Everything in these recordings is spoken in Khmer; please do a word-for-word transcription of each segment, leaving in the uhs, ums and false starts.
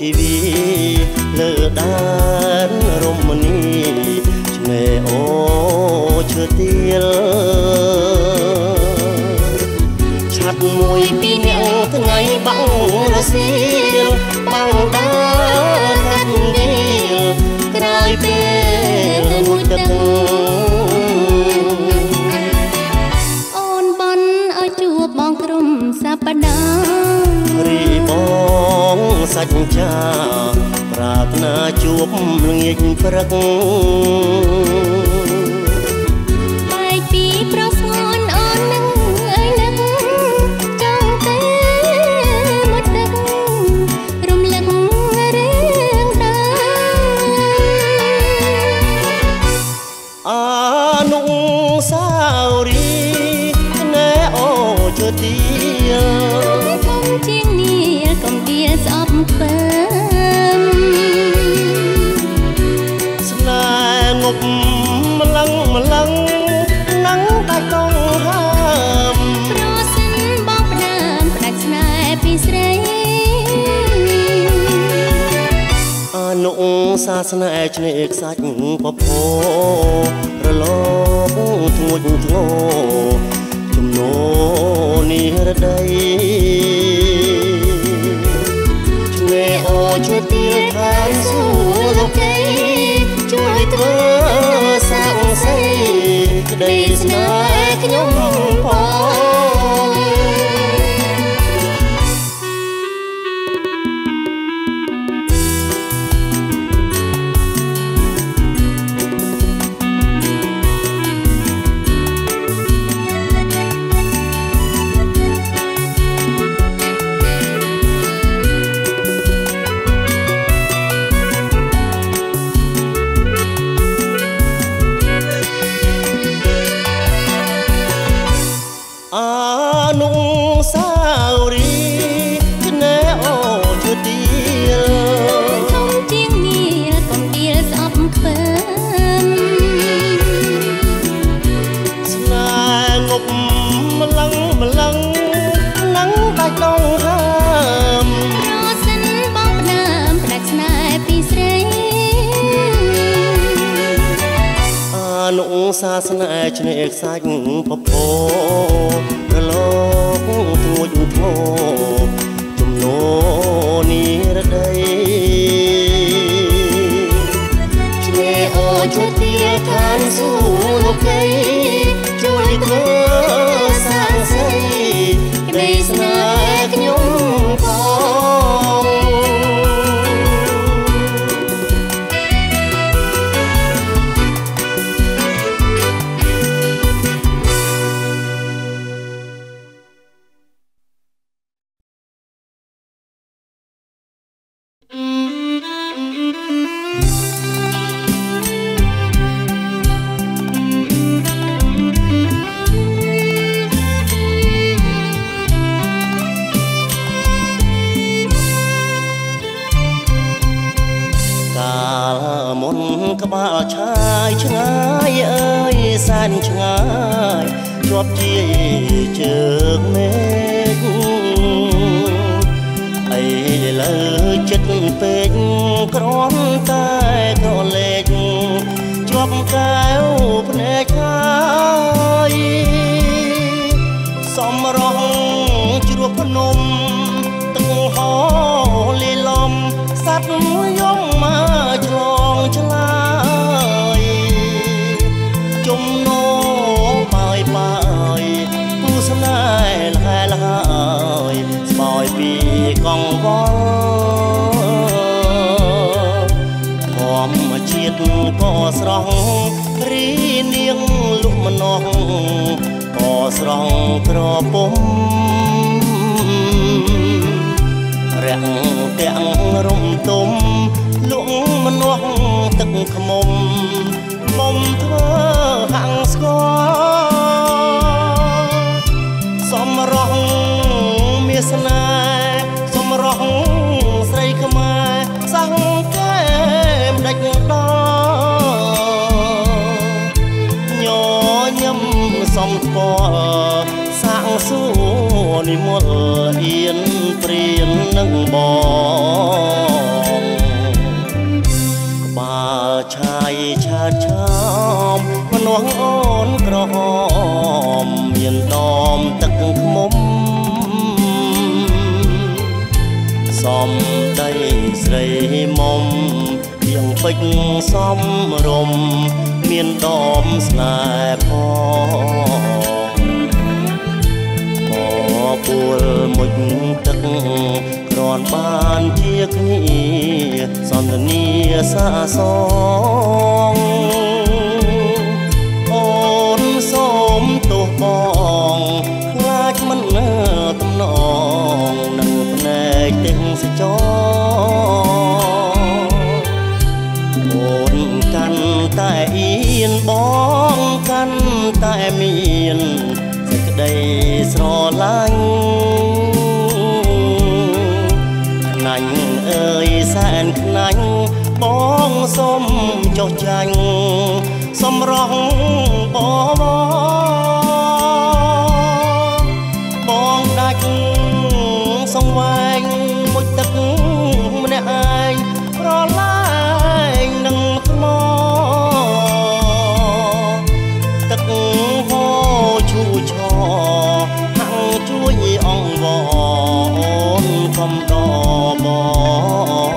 ជីវីលើដានរមនីឆ្នេរអូឈើទាលឆាត់មួយពីរនាក់ថ្ងៃបាំងរសៀលបាំងដានកាត់វាលក្រោយពេលមួយទឹកអូនបន់ឲ្យជួបបងក្រុមសប្តាហ៍រីបងសាច់ចាប្រាថ្នាជួបល្ងាចព្រឹកបែកពីប្រស្ងន់អូននឹងអើយនឹកចង់ទេមកទឹករំលឹករឿងដើមអនុស្សាវរីយ៍ណែអូជើទីកុំជាងនេះកុំវាស្អប់ពើស្នេហ៍ងប់ម្លឹងម្លឹងនឹងដាច់ដងហើមប្រសិនបងផ្ដើមផ្ដាច់ស្នេហ៍ពីស្រីអនុសាសនាឆ្នេរខ្សាច់ពពរលកធ្ងួចធ្ងោជំនោនេះរដីឆ្នេរអូជួយទាលឋានសួគ៌លោកីជួយធ្វើសាក់សីក្តីស្នេហ៍ខ្ញុំផងអនុស្សាវរីយ៍ឆ្នេរអូឈើទាលកុំជាងនេះកុំវាស្អប់ខ្ពើមស្នេហ៍ងប់ម្លឹងម្លឹងនឹងដាច់ដងហើមប្រសិនបងផ្ដើមផ្ដាច់ស្នេហ៍ពីស្រីអនុសាសនាឆ្នេរខ្សាច់ពពរលកធ្ងួចធ្ងោជំនោនេះរដីឆ្នេរអូជួយទាលឋានសួគ៌លោកីជួយធ្វើសាងសីក្តីស្នេហ៍ខ្ញុំផងមុនក្បាលឆាយឆ្ងាយអើយសែនឆ្ងាយជាប់ជាជើងមេឃអីលើចិត្តពេកក្រំតែក៏លេចជាប់កែវភ្នែកហើយសំរងជ្រោះភ្នំទឹកហោលីលំសัตว์យំមកឆ្លងឆ្លើយជំនោបាយបាយគូស្នេហ៍លហែលហើយស្បយពីកង្វល់ធម្មជាតិក៏ស្រស់រីនាងលក់ម្នាស់ក៏ស្រស់ក្រពុំរាំងទាំងរំទុំលក់ម្នាស់ទឹកខ្មុំមុំធ្វើហាំងស្គាល់សំរងមានស្នេហ៍សំរងស្រីខ្មែរសាំងកែមដាច់ដល់ញញឹមសំស្គាល់សាំងសួរនិមលអៀនព្រៀននឹងបងនាងអូនក្រហមមានដមទឹកខ្មុំសំដីស្រីមុំទៀងពេជ្រសំរំមានដមស្នេហ៍ផងបពួលមុជទឹកគ្រាន់បានជាគ្នាសន្ទនាសាសងអូនសូមទោសបងខ្លាចមិនតំណងនឹងភ្នែកទាំងសចអូនកាន់តែអៀនបងកាន់តែមានសេចក្តីស្រឡាញ់ខ្នាញ់អើយសែនខ្នាញ់បងសូមចុះចាញ់សម្រស់បបបងដាច់សង្វែងមួយទឹកម្នាក់ឯងប្រឡាយនឹងថ្មទឹកហូរឈូឆហាំងជួយអង្វរអូនកុំដបង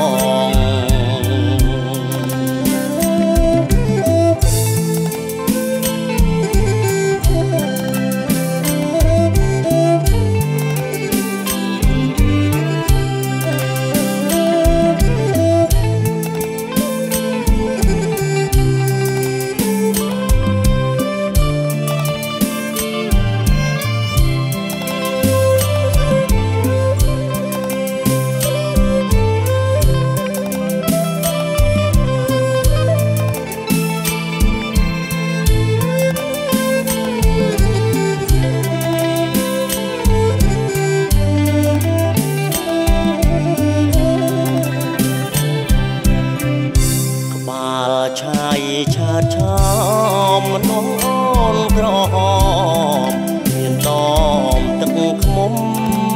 ឆាយឆាតឆោមនោមអូនក្រហមមានដមទឹកខ្មុំ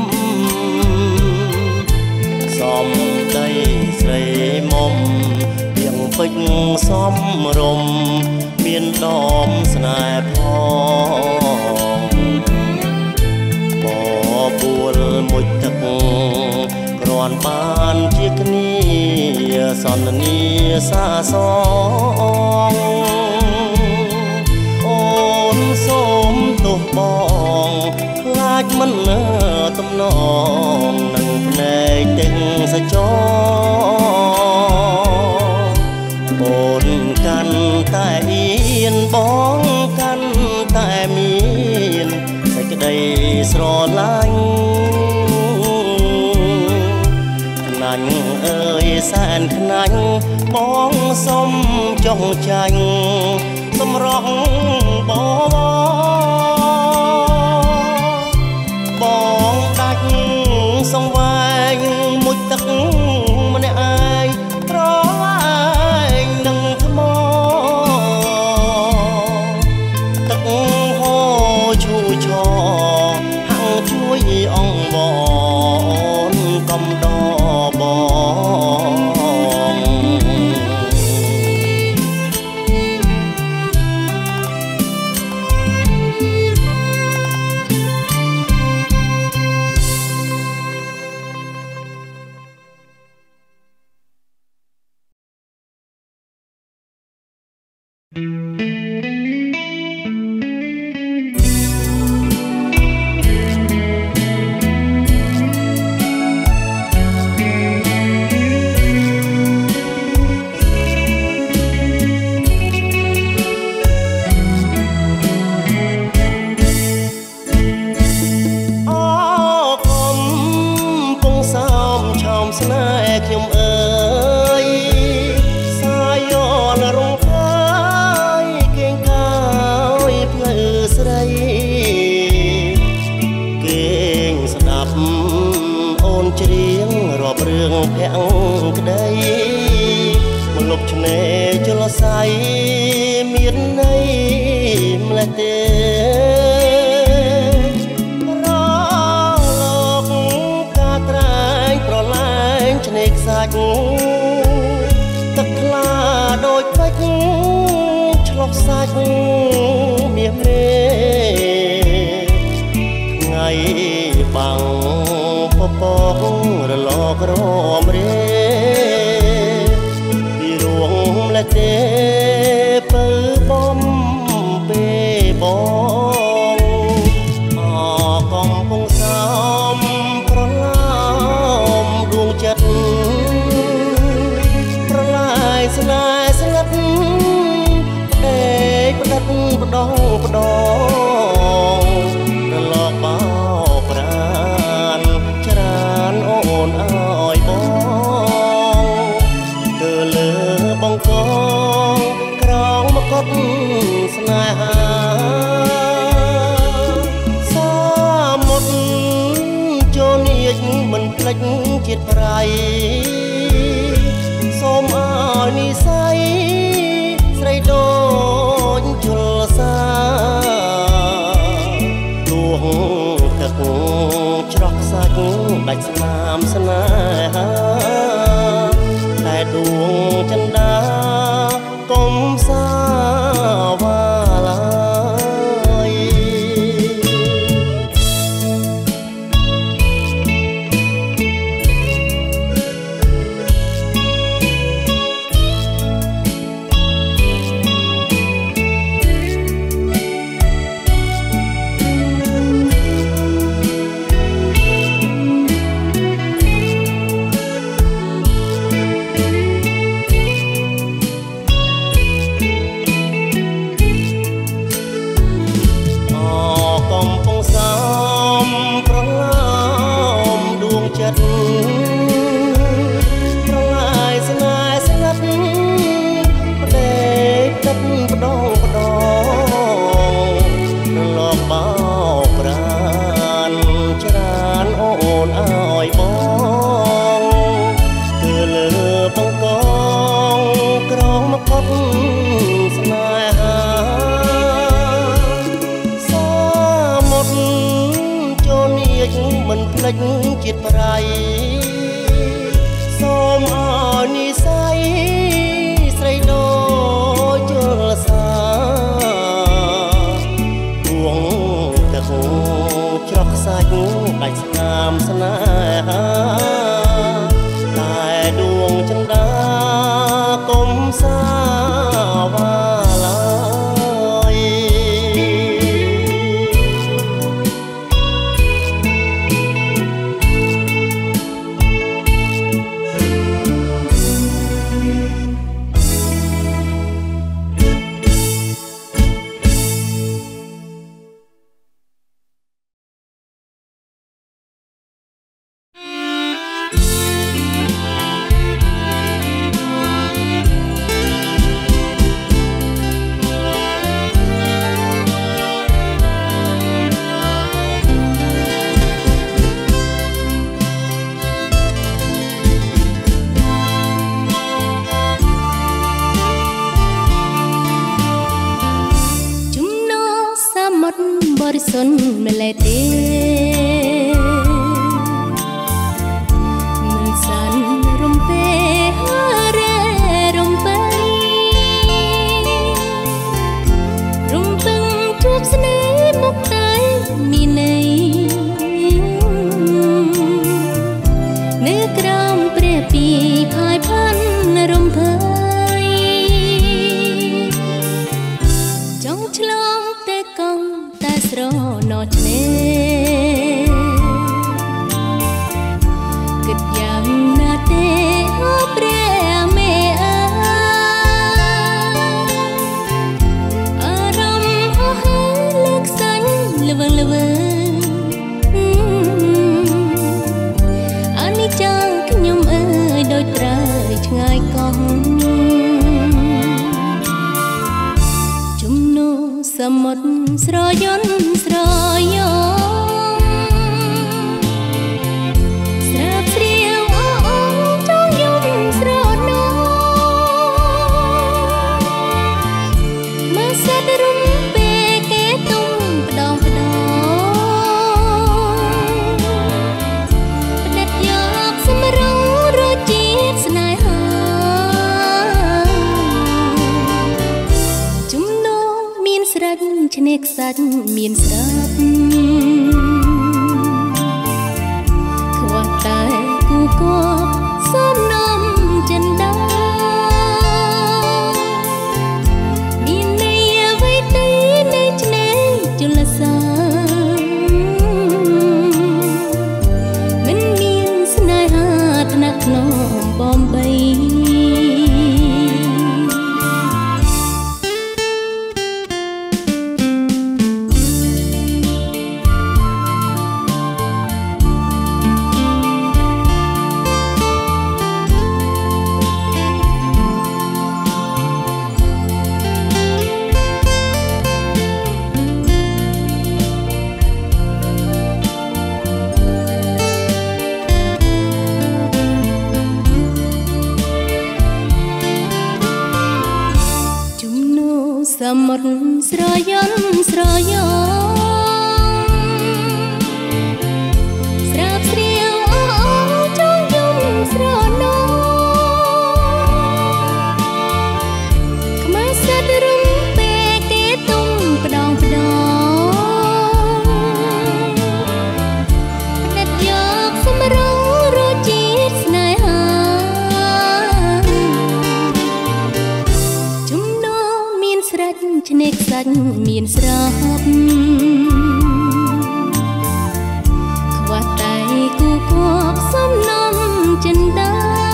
សំដីស្រីមុំទៀងពេជ្រសំរំមានដមស្នេហ៍ផងបពួលមុជទឹកគ្រាន់បានជាគ្នាសន្ទនាសាសងអូនសូមទោសបងខ្លាចមិនតំណងនឹងភ្នែកទាំងសចអូនកាន់តែអៀនបងកាន់តែមានសេចក្តីស្រឡាញ់ខ្នាញ់អើយសែនខ្នាញ់បងសុំចុះចាញ់សម្រស់បបបងដាច់សង្វែងមួយទឹកម្នាក់ឯងប្រឡាយនឹងថ្មទឹកហូរឈូឆហាំងជួយអង្វរអូនកុំដបងស្នេហ៍ខ្ញុំអើយសាយនរងកាយសាច់មាសមេថ្ងៃបាំងពពករលករមរេពីរួងและទេពើបំពេបងអកំពុងសំប្រឡាមដួងចិត្តប្រឡាយស្នេហ៍ស្ងាត់ផ្ដេកផ្ដិតផ្ដងផ្ដងរលកបោប្រានច្រានអូនអើយបងទៅលើបងកងក្រងមកុដស្នេហាសាមុតចូលនាចមិនភ្លេចជាតិប្រៃសូមអើយនិស័យស្រីដូចជលសាដួងទឹកច្រោះខ្សាច់ដាច់ស្នាមស្នេហាតែដួងចន្ទាកុំសាវ៉ាឡើយប្រឡាយស្នេហ៍ស្ងាត់ផ្ដេកទឹកផ្ដងផ្ដងរលកបោប្រានច្រានអូនអើយបងគឺលើបង្កងក្រងមកុដស្នេហាសាមុតចូលនាចមិនភ្លេចជាតិប្រៃសូមអើយនិស័យស្រីដូចជលសាដួងទឹកច្រោះខ្សាច់ដាច់ស្នាមស្នេហាតែដួងចន្ទាកុំសាវ៉ាឡើយបរិសុទ្ធម្លេះទេមិនសានរំពេរែរំបីរំពឹងជួបស្នេហ៍មុខតែមានន័យនៅក្រោមព្រះពីផាយផាន់រំភើយចង់ឆ្លងតែកង់តែស្រណោឆ្នេរគិតយ៉ាងណាទេអូព្រះមេអើអារម្មណ៍ហោះហើរលើកសាញ់ល្វឹងល្វើអានេះចង់ខ្ញុំអើយដូចត្រើយឆ្ងាយកោះជំនួសមុទ្រស្រយន់ស្រយំស្រាប់ស្រៀវអអងចង់យំស្រណោមកសេតរំពេគេទុំផ្ដងផ្ដងផ្ដិតយកសម្រងរសជាតិស្នេហាជំនួសឆ្នេរខ្សាច់មានស្រាប់ខ្វះតែគូគប់សំណំចិនដាមានន័យអ្វីទេនៃឆ្នេរជលសាមិនមានស្នេហាថ្នាក់ថ្នមបំបីសមុទ្រស្រយន់ស្រយស្រាប់ស្រៀងអោចង់យំស្រណោខ្មៅសិតរុំពេគេទុំផ្ដងផ្ដងផ្ដិតយកសម្រងរសជាតិស្នេហាឆ្នេរខ្សាច់មានស្រាប់ខ្វះតែគូគប់សំណំចិនដា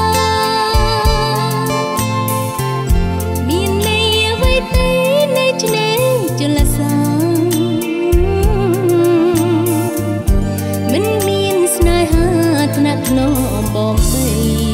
មានន័យអ្វីទេនៃឆ្នេរជលសាមិនមានស្នេហាថ្នាក់ថ្នមបំបី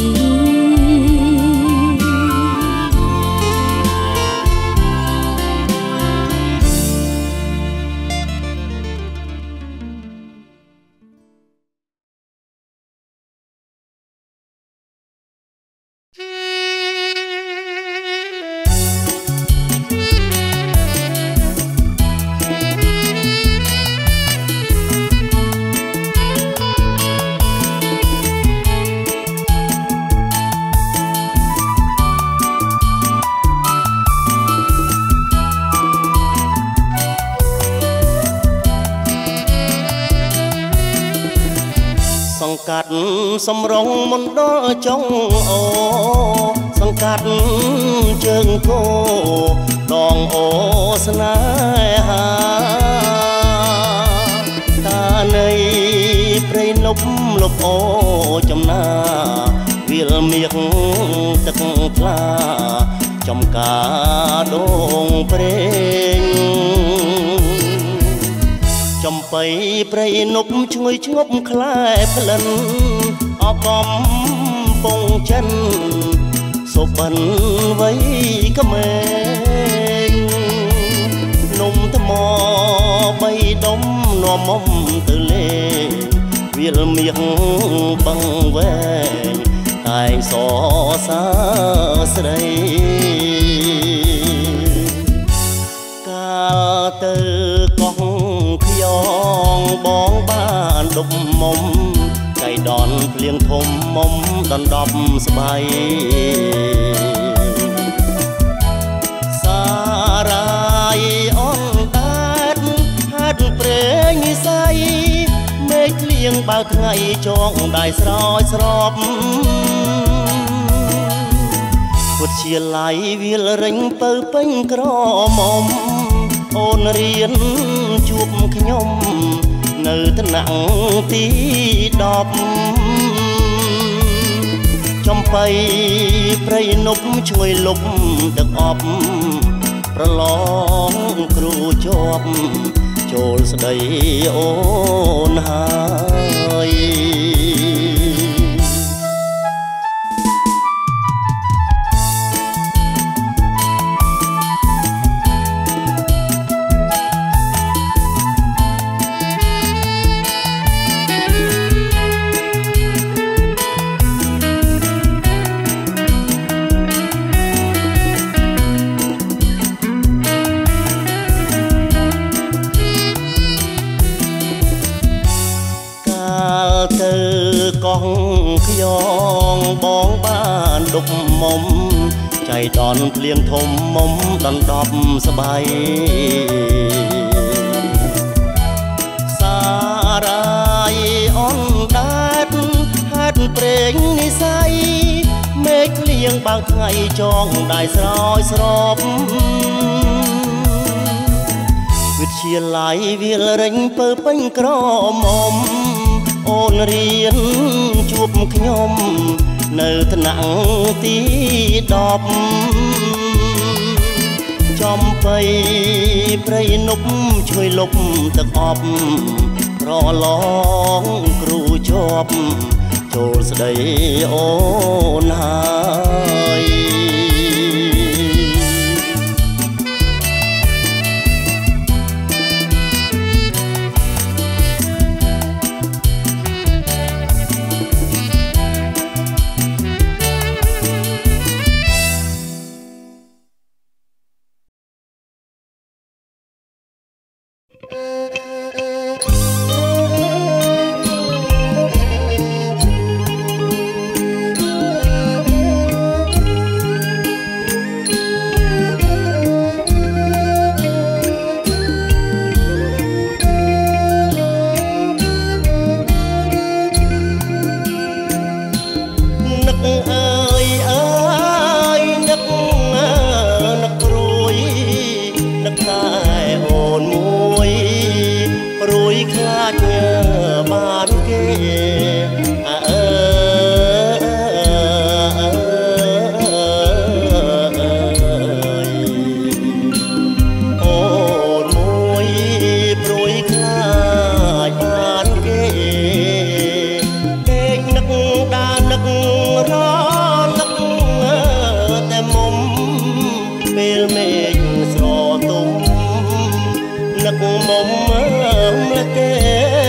សង្កាត់សំរងមណ្ឌលចុងអូសង្កាត់ជើងគោដងអូស្នេហាតានៃព្រៃលប់លប់អូចំណាវាលមាសទឹកថ្លាចំការដងព្រេងចំបៃព្រៃនប់ឈ្ងុយឈ្ងប់ខ្លែក្លិនអកំពងចិនសុបិនវ័យក្មេងនំថ្មបីដុំនាំមុំទៅលេងវាលមាសបឹងវែងតែងសរសើរស្រីកាលទៅកោះខ្យងបងបានដុំមុំចៃដនភ្លៀងធំមុំដណ្ដប់ស្បៃសារ៉ាយអនដាតហាត់ព្រេងស័យមេឃលៀងបើថ្ងៃចងដៃស្រោចស្រពពុតជាឡៃវាលរិញទៅពេញក្រមុំអូនរៀនជួបខ្ញុំនៅថ្នាក់ទីដប់ចំបៃព្រៃនប់ឈ្ងុយលប់ទឹកអប់ប្រឡងគ្រូជាប់ចូលស្ដីអូនហើយទៅកោះខ្យងបងបានដុកមុំចៃដនភ្លៀងធំមុំដណ្ដប់ស្បៃងបើកថ្ងៃចងได้ស្រោចស្រពវិទ្យាល័យវាលរិញពើពេញក្រមុំអូនរៀនជួបខ្ញុំនៅថ្នាក់ទីដប់ចំបៃព្រៃនប់ជួយលុបទឹកអប់ប្រឡងគ្រូជាប់ចូលស្ដីអូនហើយមុំមើលគេ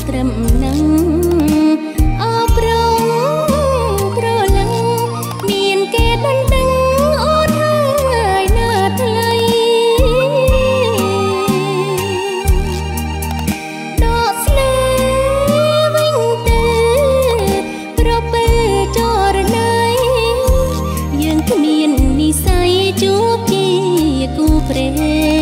ត្រឹមនឹងអបរំក្រឡឹងមានគេដណ្ដឹងអូនហើយណាថ្លៃដកស្នេហ៍វិញទៅប្រពេលចរណៃយើងគ្មាននិស្ស័យជួបជាគូព្រេង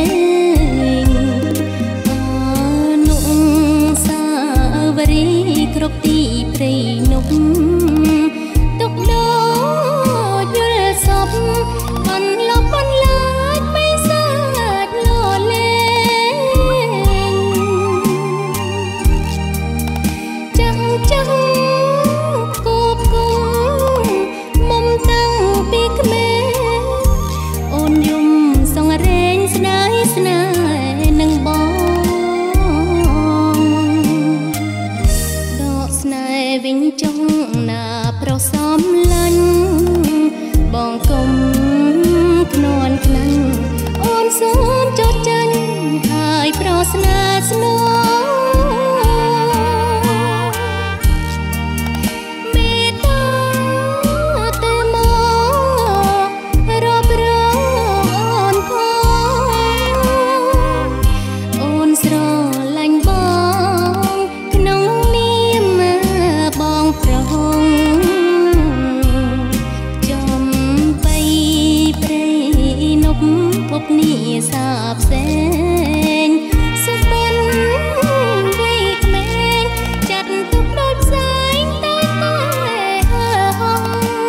គ្រប់ទីព្រៃនប់ទុកដូចយល់សពបន្លប់បន្លាចបិសាចលលេងចាំងចាំងគូបគង់មុំតាំងពីក្មេងអូនយំសងរែងស្ដាយស្នេហ៍នឹងបងវិញចង់ណាប្រសំឡាញ់បងកុំខ្នន់ខ្លាំងអូនសូមចត់ចាញ់ហើយប្រស្នាស្នងមេតាទៅមករបរងអូនផងអូនស្រឡាញ់បងក្នុងនាមបងប្រហងចំបៃព្រៃនប់ភពនេះសាបសេងសុបិនវ័យក្មេងចាត់ទុកដូចផ្សែងតែតែហោះ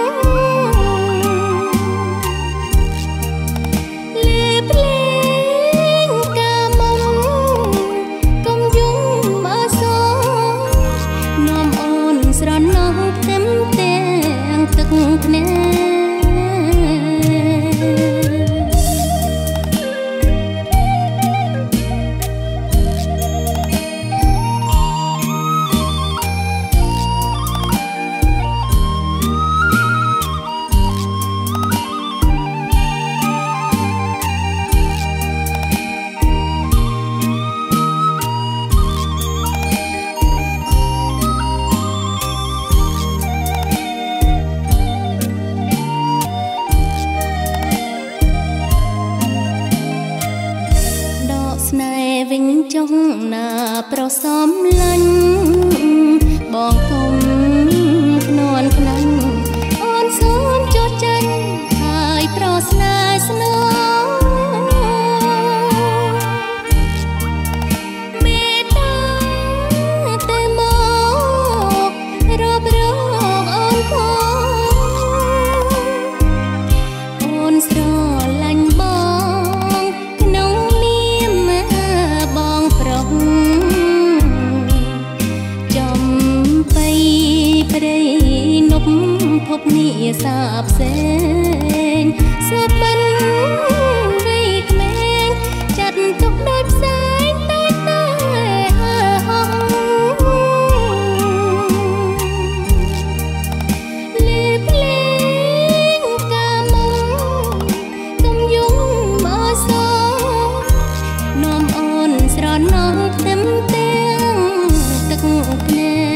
លេភ្លេងកាមុំកុំយំអសរនាំអូនស្រណោះផ្ទឹមទាំងទឹកភ្នែកវិញចង់ណាប្រសំឡាញ់បងកុំខ្នន់ខ្លាំងអូនសូមចត់ចាញ់ហើយប្រស្នាស្នងមេតាទៅមករបរងអូនផងអូនស្រឡាញ់បងក្នុងនាមបងប្រុសចំបៃព្រៃនប់ភពនេះសាបសេងសុបិនវ័យក្មេងចាត់ទុកដូចផ្សែងតែតែហោះលេភ្លេងកាមុំកុំយំអសរនាំអូនស្រណោះផ្ទឹមទាំងទឹកភ្នែក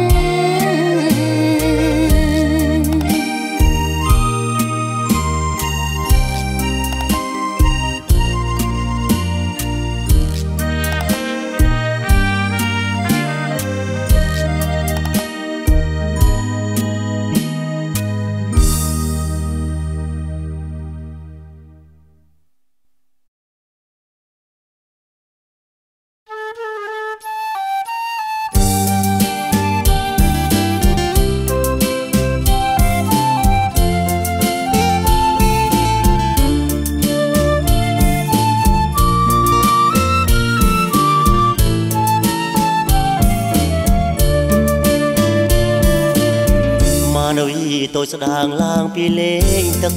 តូចស្ដាងឡើងពីលេងទឹក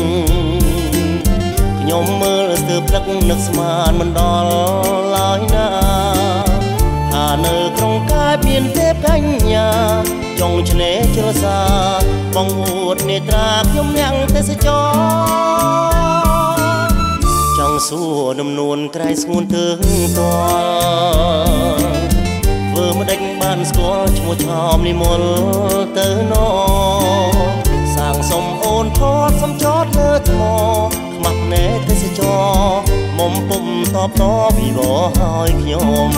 ខ្ញុំមើលស្ទើរព្រឹកនឹកស្មានមិនដល់ឡើយណាថានៅក្នុងកាយមានទេពកញ្ញាចង់ឆ្នេរជ្រសាបងអួតនេត្រាខ្ញុំអ្នកទេសចរចង់សួរនំនួនក្រៃស្ងួនទើងតធ្វើម្ដេចស្គាល់ឈ្មោះឆោមនិមលទៅណសាងសុំអូនថតសំចតលើថ្មខ្មាស់ភ្នែកទេសចរមុំពុំតបតពីវហើយខ្ញុំ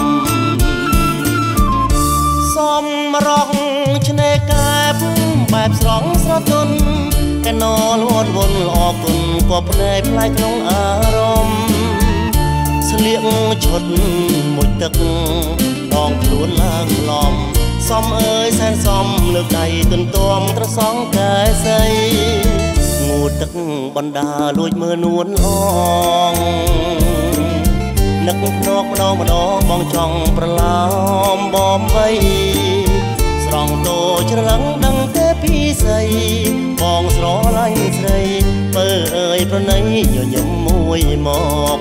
សំរងឆ្នេរកែបបែបស្រងស្រទន់កណលវត្តវន់អរគុណក៏ភ្នែកផ្លែក្នុងអារម្មណ៍ស្លៀកឈុតមួយទឹកដងខ្លួនឡើងឡំសំអើយសែនសំលើកដៃទន្ទឹមត្រសងកែសីងូតទឹកបណ្ដាលួចមើលនួនអងនឹកភ្នក់ម្ដងម្ដងបងចង់ប្រឡោមបំបីស្រង់តោច្រឡឹងដឹងទេពីស្អីបងស្រឡាញ់ស្រីបើអើយប្រណីញញឹមមួយមក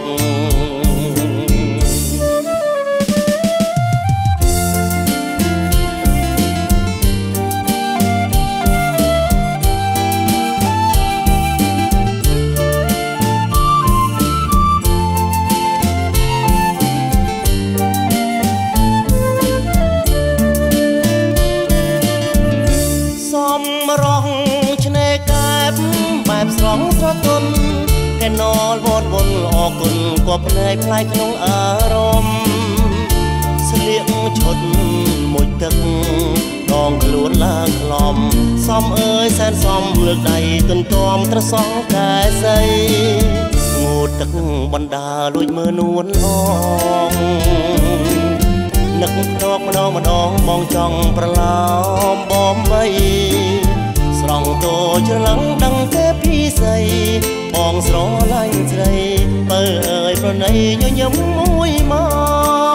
ស្រងស្រទន់កែណលវត្តវន់អរគុណក៏ភ្នែកផ្លែក្នុងអារម្មណ៍ស្លៀកឈុតមួយទឹកដងខ្លួនឡើងក្លំសំអើយសែនសំលើកដៃទន្ទឹមត្រសងកែសីងូតទឹកបណ្ដាលួចមើលនួនអងនឹកភ្នក់ម្ដងម្ដងបងចង់ប្រឡោមបំបីស្រង់តោច្រឡឹងដឹងទេពីស្អីបងស្រឡាញ់ស្រីបើអើយប្រណីញញឹមមួយមក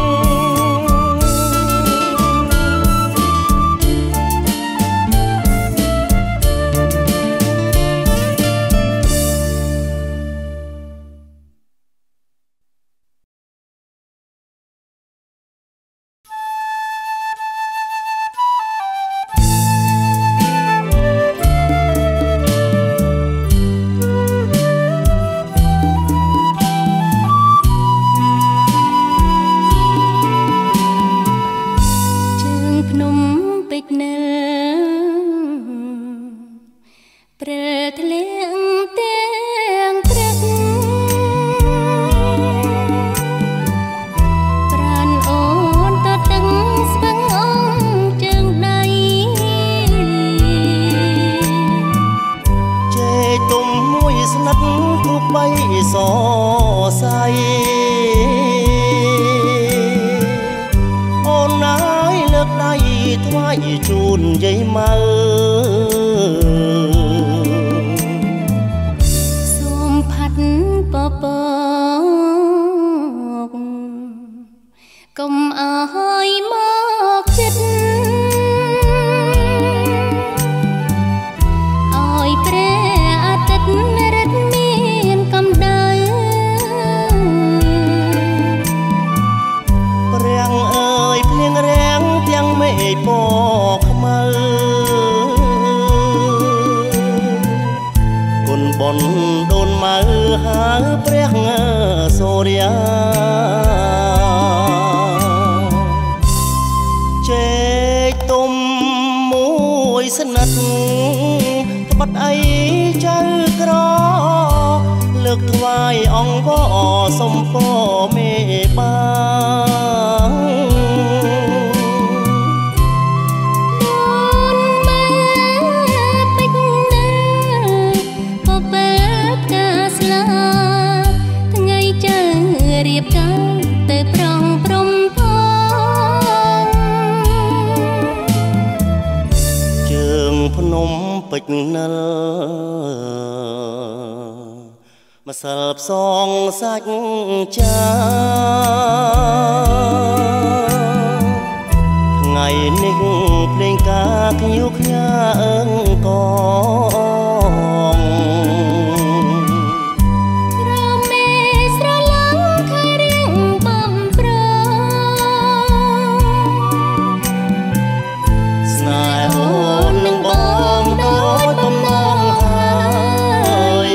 ម្សិលផ្សងសាច់ចាថ្ងៃនេះភ្លេងការខ្ញូខ្ញាអើងកងក្រមេស្រឡាំងខែរៀងបំប្រស្នេហ៍អូននឹងបងដោយបំណងហើយ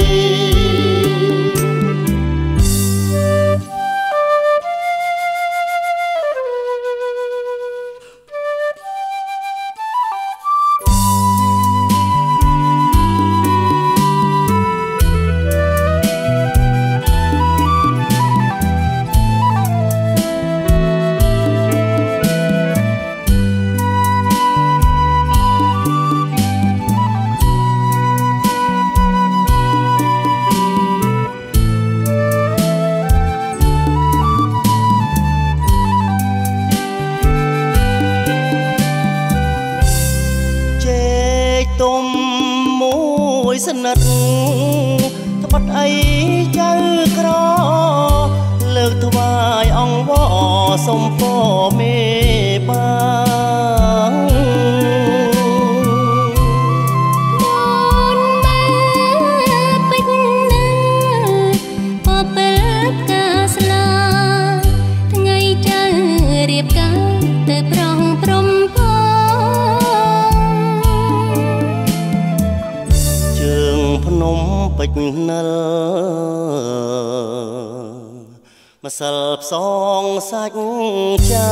ម្សិលផ្សងសាច់ចា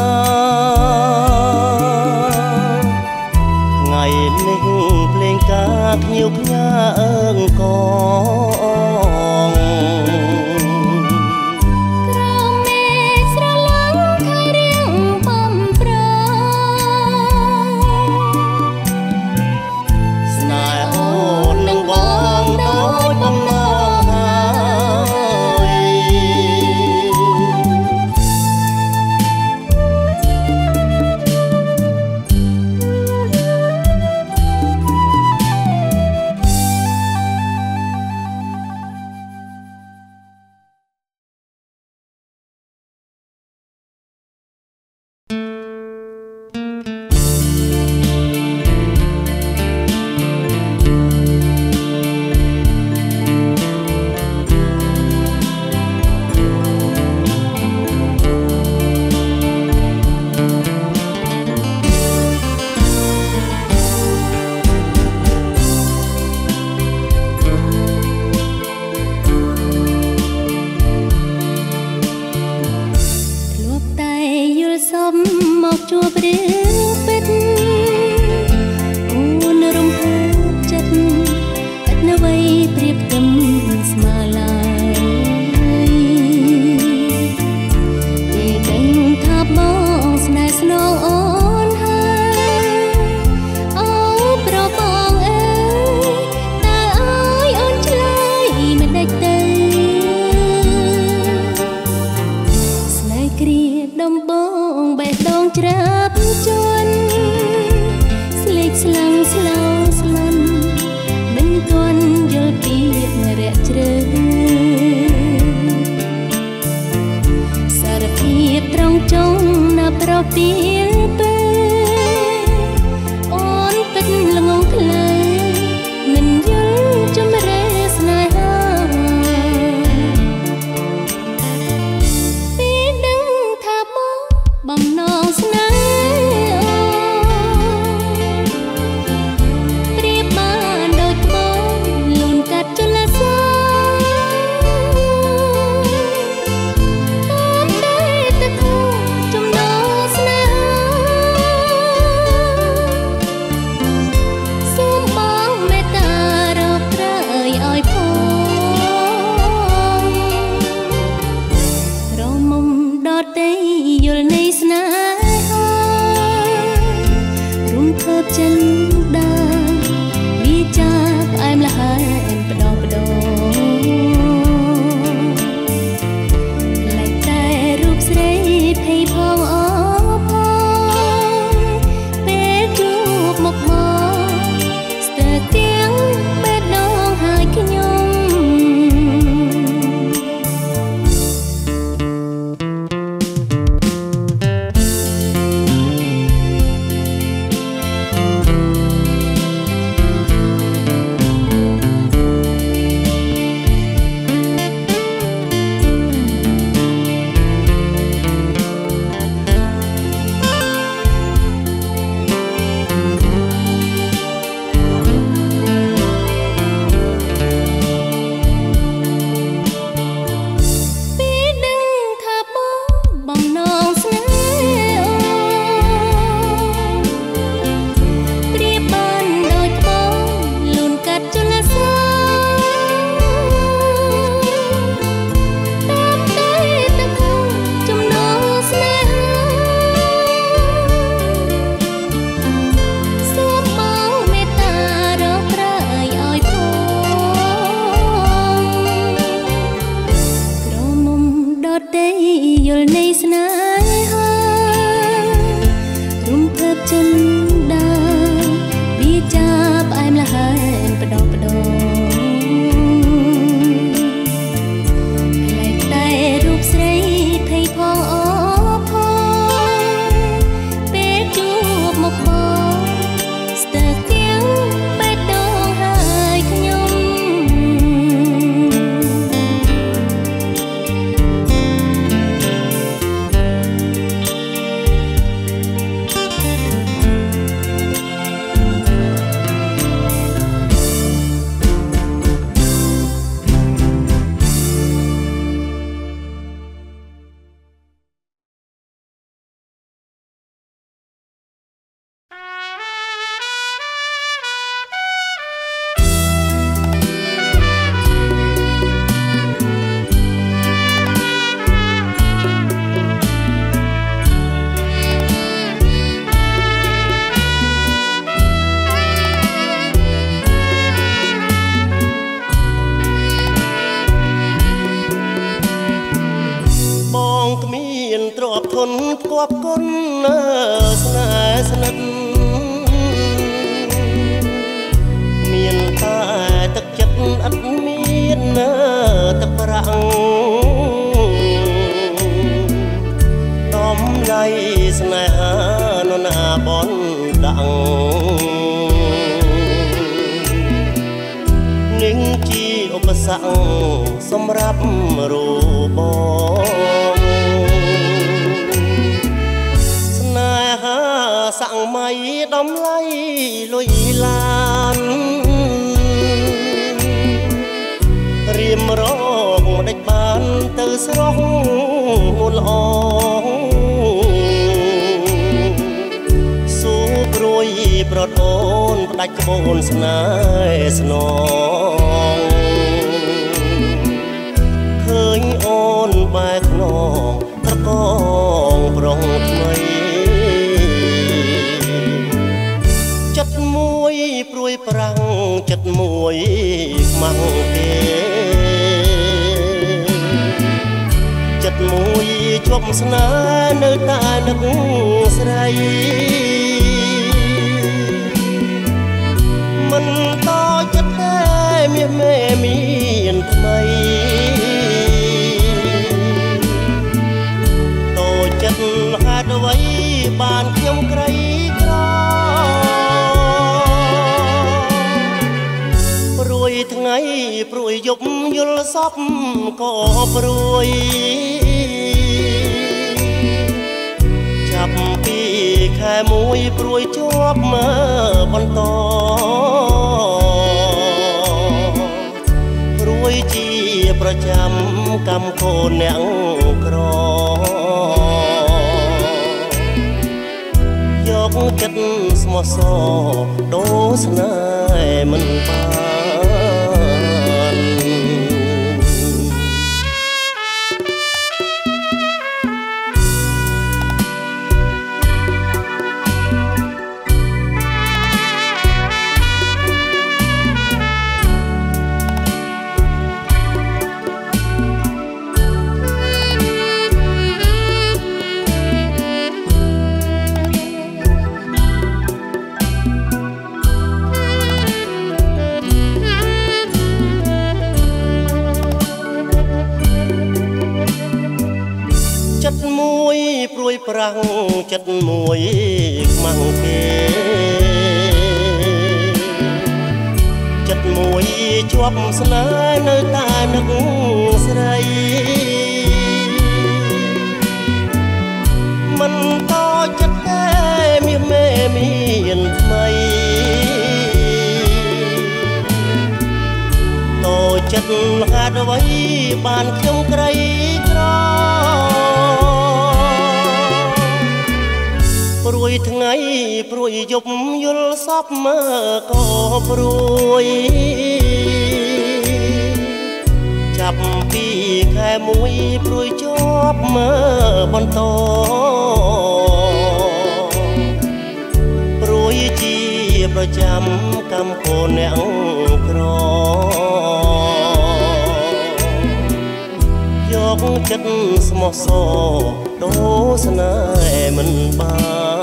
ថ្ងៃនេះភ្លេងការភ្ញៀវផ្ញើអើងកងក្រមេស្រឡាំងខៃរៀងបំប្រស្នេហ៍អូននឹងបងដូចបំណងហើយមកជួបរឿងពិតអូនរំភើបចិត្តឥតនៅវ័យប្រៀបផ្ទឹមស្មើឡើយពេលដឹងថាបងស្នេហ៍ស្នងអូនហើយអូប្របងអើយតើអើយអូនឆ្លើយមិនដេចទៅស្នេហ៍គ្រាដំបងបេះដូងច្រាប់ជន់ស្លេកស្លាំងស្លោស្លន់មិនទាន់យល់ពីរយៈជ្រៅសារភាពត្រង់ចុងណាប្រពីលពេអូនពិតល្ងងខ្លៅមិនយល់ជំរេស្នេហាពេលដឹងថាបងបំណងស្នេហ៍ប្រៀបបានដូចត្បូងលូនកាត់ចលសាតាមតែទឹកចំណងស្នេហាសូមបងមេត្តារកត្រើយឲ្យផងរមុំដតីយល់នៃស្នេហារុំធើបចិនដាវាចាផ្អែមល្ហែមបដងបដងលែងតែរូបស្រីភ័យផងអផងពេលជួបមុខមកស្ទើរទាំងបេះដូងហើយខ្ញុំយល់នៃស្នេហារុំភើបចិនដាវាចាផ្អែមល្ហែមបដងបដងលែងតែរូបស្រីភ័យផងអផងពេលជួបមុខបងស្ទើរទាំងបេះដូងហើយខ្ញុំ។គុណគប់គុណស្នេហ៍ស្និទ្ធមានតែទឹកចិត្តអត់មានទឹកប្រាំងដំដៃស្នេហានរណាបនដាក់នឹងជាឧបសគ្គសម្រាប់រូបបងស្នេហាសង្ម័យដំឡៃលុយឡានរៀមរងដេចបានទៅស្រស់ល្អស៊ូព្រួយប្រតអូនផ្ដាច់ក្បូនស្នេហ៍ស្នងឃើញអូនបែកខ្នងត្រកងប្រុងថ្មីចិត្តមួយព្រួយប្រាំងចិត្តមួយខ្មាំងទេចិត្តមួយជាប់ស្នេហ៍នៅតែនឹកស្រីមិនតចិត្តតែមាសមេមានថ្មីតចិត្តហេតុអ្វីបានខ្ញុំក្រីក្រព្រួយថ្ងៃព្រួយយប់យល់សពក៏ព្រួយចាប់ពីខែមួយព្រួយជាប់មើបន្តព្រួយជាប្រចាំកម្មកូនអ្នកក្រយកចិត្តស្មោះសរដូរស្នេហ៍មិនបានចិត្តមួយព្រួយប្រាំងចិត្តមួយខ្មាំងគេចិត្តមួយជាប់ស្នេហ៍នៅតែនឹកស្រីមិនតចិត្តតែមាសមេមានថ្មីតចិត្តហេតុអ្វីបានខ្ញុំក្រីក្រព្រួយថ្ងៃព្រួយយប់យល់សពមើក៏ព្រួយចាប់ពីខែមួយព្រួយជាប់មើបន្តព្រួយជាប្រចាំកម្មកូនអ្នកក្រយកចិត្តស្មោះសរដូរស្នេហ៍មិនបាន